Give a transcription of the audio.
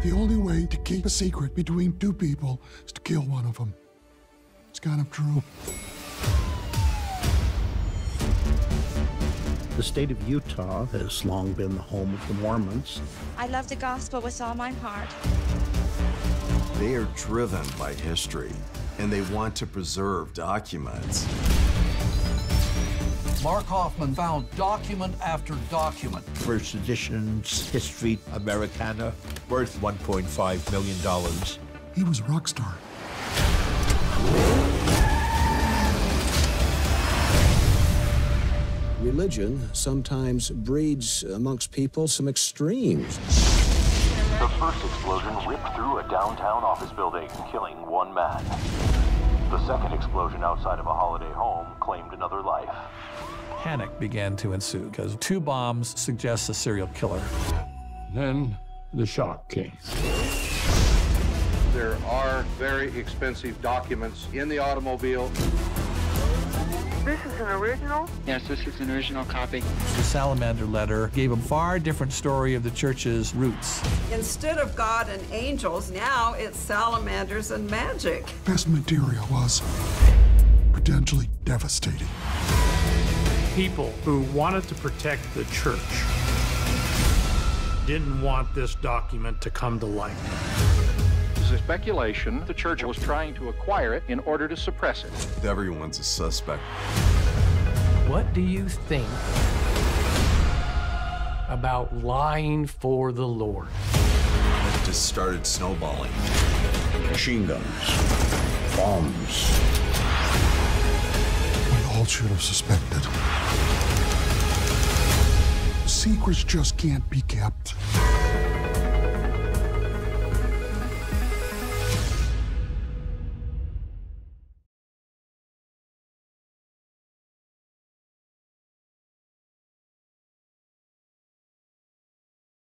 The only way to keep a secret between two people is to kill one of them. It's kind of true. The state of Utah has long been the home of the Mormons. I love the gospel with all my heart. They are driven by history, and they want to preserve documents. Mark Hoffman found document after document. First edition's History Americana, worth $1.5 million. He was a rock star. Religion sometimes breeds amongst people some extremes. The first explosion ripped through a downtown office building, killing one man. The second explosion outside of a holiday home claimed another life. Panic began to ensue because 2 bombs suggest a serial killer. Then the shock came. There are very expensive documents in the automobile. This is an original? Yes, this is an original copy. The Salamander letter gave a far different story of the church's roots. Instead of God and angels, now it's salamanders and magic. Best material was potentially devastating. People who wanted to protect the church didn't want this document to come to light. There's a speculation the church was trying to acquire it in order to suppress it. Everyone's a suspect. What do you think about lying for the Lord? It just started snowballing. Machine guns, bombs. We all should have suspected. Secrets just can't be kept.